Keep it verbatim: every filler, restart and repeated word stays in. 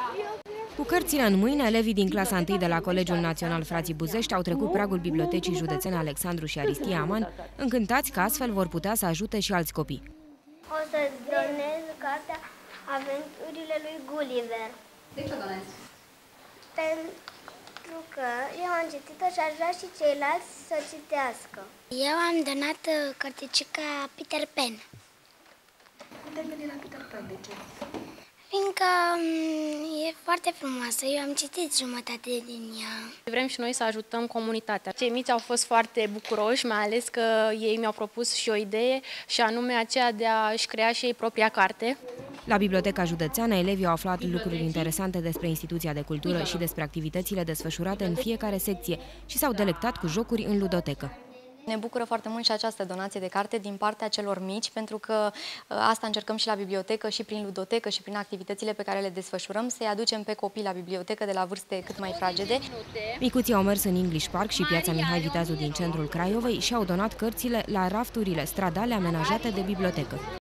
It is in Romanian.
Cu cărțile în mâini, elevii din clasa întâi de la Colegiul Național Frații Buzești au trecut pragul Bibliotecii Județene Alexandru și Aristie Aman, încântați că astfel vor putea să ajute și alți copii. O să donez cartea Aventurile lui Gulliver. De ce o donezi? Pentru că eu am citit-o și aș vrea și ceilalți să citească. Eu am donat cărticica Peter Pan. Cum te-ai gândit la Peter Pan? De ce? Fiindcă e foarte frumoasă, eu am citit jumătate din ea. Vrem și noi să ajutăm comunitatea. Cei mici au fost foarte bucuroși, mai ales că ei mi-au propus și o idee, și anume aceea de a-și crea și ei propria carte. La Biblioteca Județeană, elevii au aflat lucruri interesante despre instituția de cultură și despre activitățile desfășurate în fiecare secție și s-au delectat cu jocuri în ludotecă. Ne bucură foarte mult și această donație de carte din partea celor mici, pentru că asta încercăm și la bibliotecă, și prin ludotecă, și prin activitățile pe care le desfășurăm, să-i aducem pe copii la bibliotecă de la vârste cât mai fragede. Micuții au mers în English Park și piața Mihai Viteazu din centrul Craiovei și au donat cărțile la rafturile stradale amenajate de bibliotecă.